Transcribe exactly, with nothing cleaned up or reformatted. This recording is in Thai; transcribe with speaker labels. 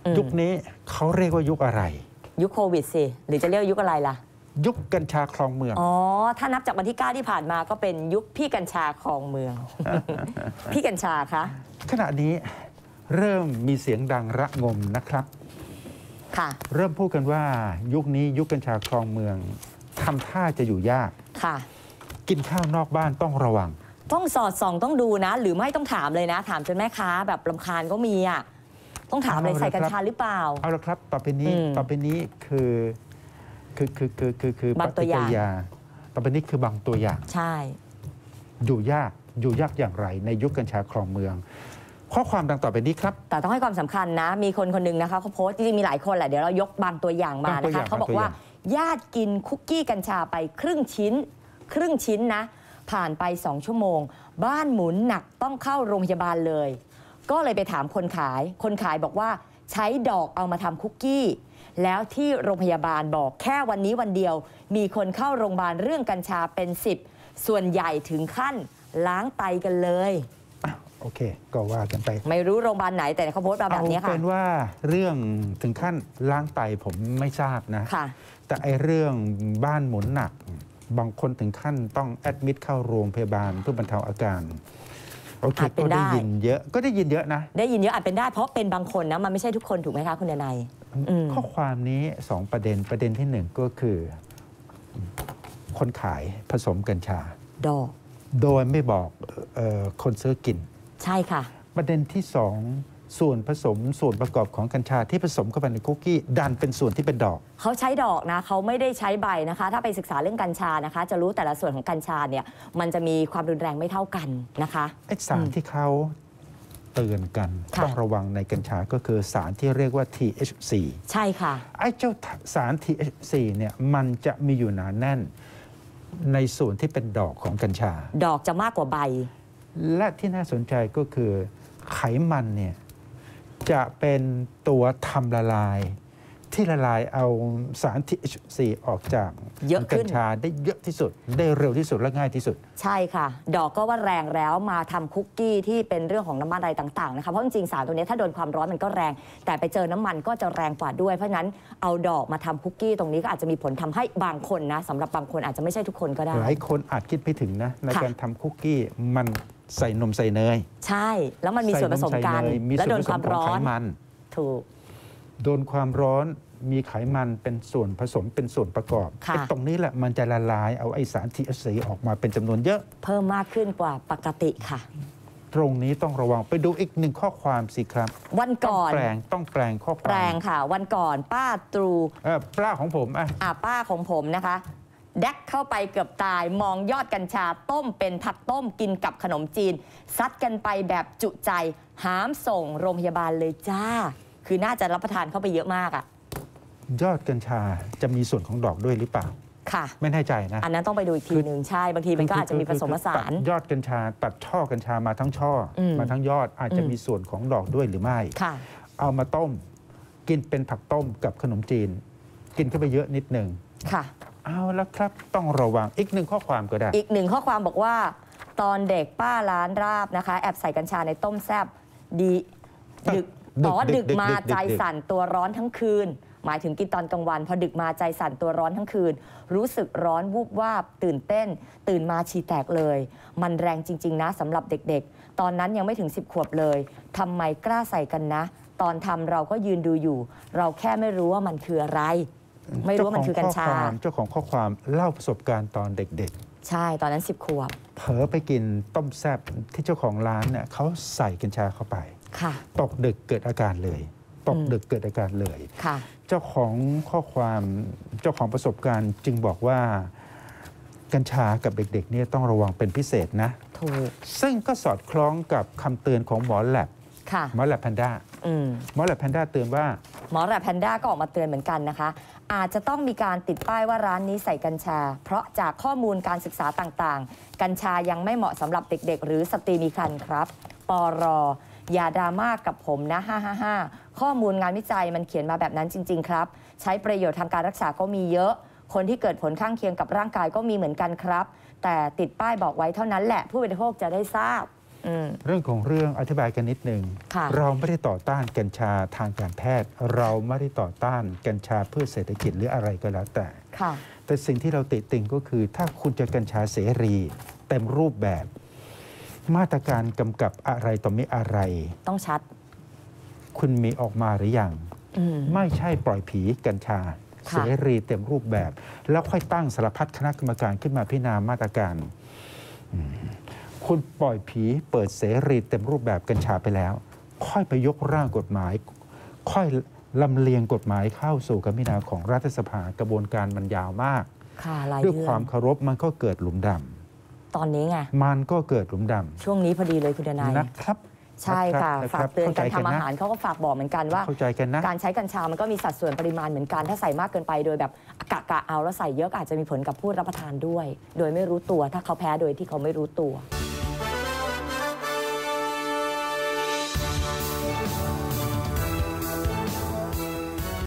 Speaker 1: ยุคนี้เขาเรียกว่ายุคอะไร
Speaker 2: ยุคโควิดสิหรือจะเรียกยุคอะไรล่ะ
Speaker 1: ยุคกัญชาครองเมือง
Speaker 2: อ๋อถ้านับจากวันที่เก้าที่ผ่านมาก็เป็นยุคพี่กัญชาครองเมือง พี่กัญชาคะ
Speaker 1: ขณะนี้เริ่มมีเสียงดังระงมนะครับ
Speaker 2: ค่ะ
Speaker 1: เริ่มพูดกันว่ายุคนี้ยุคกัญชาครองเมืองทำท่าจะอยู่ยาก
Speaker 2: ค่ะ
Speaker 1: กินข้าวนอกบ้านต้องระวัง
Speaker 2: ต้องสอดส่องต้องดูนะหรือไม่ต้องถามเลยนะถามจนแม่ค้าแบบรำคาญก็มีอ่ะต้องถามเลยใส่กัญชาหรือเปล่า
Speaker 1: เอาละครับต่อไปนี้ต่อไปนี้คือคือคือคือคือคือบ
Speaker 2: างตัวอย่าง
Speaker 1: ต่อไปนี้คือบางตัวอย่าง
Speaker 2: ใช่
Speaker 1: อยู่ยากอยู่ยากอย่างไรในยุคกัญชาครองเมืองข้อความดังต่อไปนี้ครับ
Speaker 2: แต่ต้องให้ความสำคัญนะมีคนคนหนึ่งนะคะเขาโพสต์จริงๆมีหลายคนแหละเดี๋ยวเรายกบางตัวอย่างมานะคะเขาบอกว่าญาติกินคุกกี้กัญชาไปครึ่งชิ้นครึ่งชิ้นนะผ่านไปสองชั่วโมงบ้านหมุนหนักต้องเข้าโรงพยาบาลเลยก็เลยไปถามคนขายคนขายบอกว่าใช้ดอกเอามาทำคุกกี้แล้วที่โรงพยาบาลบอกแค่วันนี้วันเดียวมีคนเข้าโรงพยาบาลเรื่องกัญชาเป็นสิบส่วนใหญ่ถึงขั้นล้างไตกันเลย
Speaker 1: โอเคก็ว่ากันไป
Speaker 2: ไม่รู้โรงพยาบาลไหนแต่เขาโพสต์มาแบบนี้ค่ะ
Speaker 1: เอาเป็นว่าเรื่องถึงขั้นล้างไตผมไม่ทราบนะแต่ไอเรื่องบ้านหมุนหนักบางคนถึงขั้นต้องแอดมิดเข้าโรงพยาบาลเพื่อบรรเทาอาการโอเคก็ได้ยินเยอะก็ได้ยินเยอะนะ
Speaker 2: ได้ยินเยอะอาจเป็นได้เพราะเป็นบางคนนะมันไม่ใช่ทุกคนถูกไหมคะคุณนาย
Speaker 1: ข้อความนี้สองประเด็นประเด็นที่หนึ่งก็คือคนขายผสมกัญชา
Speaker 2: ดอก
Speaker 1: โดยไม่บอกเอ่อคนซื้อกิน
Speaker 2: ใช่ค่ะ
Speaker 1: ประเด็นที่สองส่วนผสมส่วนประกอบของกัญชาที่ผสมเข้าไปในคุกกี้ดันเป็นส่วนที่เป็นดอก
Speaker 2: เขาใช้ดอกนะเขาไม่ได้ใช้ใบนะคะถ้าไปศึกษาเรื่องกัญชานะคะจะรู้แต่ละส่วนของกัญชาเนี่ยมันจะมีความรุนแรงไม่เท่ากันนะคะ
Speaker 1: ไอ้สารที่เขาเตือนกันต้องระวังในกัญชาก็คือสารที่เรียกว่า ที เอช ซี
Speaker 2: ใช่ค่ะ
Speaker 1: ไอ้เจ้าสาร ที เอช ซี เนี่ยมันจะมีอยู่หนาแน่นในส่วนที่เป็นดอกของกัญชา
Speaker 2: ดอกจะมากกว่าใบ
Speaker 1: และที่น่าสนใจก็คือไขมันเนี่ยจะเป็นตัวทำละลายที่ละลายเอาสาร ที เอช ซี ออกจากกัญชาได้เยอะที่สุดได้เร็วที่สุดและง่ายที่สุด
Speaker 2: ใช่ค่ะดอกก็ว่าแรงแล้วมาทำคุกกี้ที่เป็นเรื่องของน้ำมันอะไรต่างๆนะคะเพราะจริงๆสารตัวนี้ถ้าโดนความร้อนมันก็แรงแต่ไปเจอน้ำมันก็จะแรงกว่าด้วยเพราะนั้นเอาดอกมาทำคุกกี้ตรงนี้ก็อาจจะมีผลทำให้บางคนนะสำหรับบางคนอาจจะไม่ใช่ทุกคนก็ได้
Speaker 1: หลายคนอาจคิดไม่ถึงนะในการทำคุกกี้มันใส่นมใส่เนย
Speaker 2: ใช่แล้วมันมีส่วนผสมกันและโดนความร้อนถูก
Speaker 1: โดนความร้อนมีไขมันเป็นส่วนผสมเป็นส่วนประกอบไอ้ตรงนี้แหละมันจะละลายเอาไอสาร ที เอช ซี ออกมาเป็นจำนวนเยอะ
Speaker 2: เพิ่มมากขึ้นกว่าปกติค่ะ
Speaker 1: ตรงนี้ต้องระวังไปดูอีกหนึ่งข้อความสิครับ
Speaker 2: วันก่อน
Speaker 1: แปลงต้องแปลงข้อความ
Speaker 2: แปลงค่ะวันก่อนป้าตรู
Speaker 1: เออป้าของผมอ่ะ
Speaker 2: อ่าป้าของผมนะคะแดกเข้าไปเกือบตายมองยอดกัญชาต้มเป็นผักต้มกินกับขนมจีนซัดกันไปแบบจุใจหามส่งโรงพยาบาลเลยจ้าคือน่าจะรับประทานเข้าไปเยอะมากอ่ะ
Speaker 1: ยอดกัญชาจะมีส่วนของดอกด้วยหรือเปล่า
Speaker 2: ค่ะ
Speaker 1: ไม่แน่ใจนะ
Speaker 2: อันนั้นต้องไปดูอีกทีหนึ่งใช่บางทีมันก็อาจจะมีผสมผสาน
Speaker 1: ยอดกัญชาตัดช่อกัญชามาทั้งช่อมาทั้งยอดอาจจะมีส่วนของดอกด้วยหรือไม่เอามาต้มกินเป็นผักต้มกับขนมจีนกินเข้าไปเยอะนิดหนึ่ง
Speaker 2: ค่ะ
Speaker 1: เอาละครับต้องระวังอีกหนึ่งข้อความก็ได้
Speaker 2: อีกหนึ่งข้อความบอกว่าตอนเด็กป้าร้านราบนะคะแอบใส่กัญชาในต้มแซ่บดีดึกอ๋อดึกมาใจสั่นตัวร้อนทั้งคืนหมายถึงกินตอนกลางวันพอดึกมาใจสั่นตัวร้อนทั้งคืนรู้สึกร้อนวูบวาบตื่นเต้นตื่นมาฉี่แตกเลยมันแรงจริงๆนะสำหรับเด็กๆตอนนั้นยังไม่ถึงสิบขวบเลยทำไมกล้าใส่กันนะตอนทำเราก็ยืนดูอยู่เราแค่ไม่รู้ว่ามันคืออะไรไม่รู้ว่ามันคือกัญชา
Speaker 1: เจ้าของข้อความเล่าประสบการณ์ตอนเด็ก
Speaker 2: ๆใช่ตอนนั้นสิบขวบ
Speaker 1: เผลอไปกินต้มแซ่บที่เจ้าของร้านเนี่ยเขาใส่กัญชาเข้าไปตกดึกเกิดอาการเลยตกดึกเกิดอาการเลยเจ้าของข้อความเจ้าของประสบการณ์จึงบอกว่ากัญชากับเด็กๆเนี่ยต้องระวังเป็นพิเศษนะ
Speaker 2: ถูก
Speaker 1: ซึ่งก็สอดคล้องกับคำเตือนของหมอแลบหมอแลบแพนด้าหมอแลบแพนด้าเตือนว่า
Speaker 2: หมอแลบแพนด้าก็ออกมาเตือนเหมือนกันนะคะอาจจะต้องมีการติดป้ายว่าร้านนี้ใส่กัญชาเพราะจากข้อมูลการศึกษาต่างๆกัญชายังไม่เหมาะสำหรับเด็กๆหรือสตรีมีครรภ์ครับปรอย่าดราม่ากับผมนะห้าห้าห้าข้อมูลงานวิจัยมันเขียนมาแบบนั้นจริงๆครับใช้ประโยชน์ทางการรักษาก็มีเยอะคนที่เกิดผลข้างเคียงกับร่างกายก็มีเหมือนกันครับแต่ติดป้ายบอกไว้เท่านั้นแหละผู้บริโภคจะได้ทราบ
Speaker 1: เรื่องของเรื่องอธิบายกันนิดหนึ่งเราไม่ได้ต่อต้านกัญชาทางการแพทย์ เราไม่ได้ต่อต้านกัญชาเพื่อเศรษฐกิจหรืออะไรก็แล้วแต่แต่สิ่งที่เราติติงก็คือถ้าคุณจะกัญชาเสรีเต็มรูปแบบมาตรการกำกับอะไรต่อไม่อะไร
Speaker 2: ต้องชัด
Speaker 1: คุณมีออกมาหรือยังไม่ใช่ปล่อยผีกัญชาเสรีเต็มรูปแบบ แล้วค่อยตั้งสารพัดคณะกรรมการขึ้นมาพิจารณามาตรการคุณปล่อยผีเปิดเสรีเต็มรูปแบบกัญชาไปแล้วค่อยไปยกร่างกฎหมายค่อยลำเลียงกฎหมายเข้าสู่การพิจารณาของรัฐสภากระบวนการมันยาวมากด้วยความเคารพมันก็เกิดหลุมด
Speaker 2: ำตอนนี้ไง
Speaker 1: มันก็เกิดหลุมด
Speaker 2: ำช่วงนี้พอดีเลยคุณดนาย
Speaker 1: นะครับ
Speaker 2: ใช่ค่ะฝากเตือนการทำอาหารเขาก็ฝากบอกเหมือนกันว่าการใช้กัญชามันก็มีสัดส่วนปริมาณเหมือนกันถ้าใส่มากเกินไปโดยแบบกะกะเอาแล้วใส่เยอะอาจจะมีผลกับผู้รับประทานด้วยโดยไม่รู้ตัวถ้าเขาแพ้โดยที่เขาไม่รู้ตัว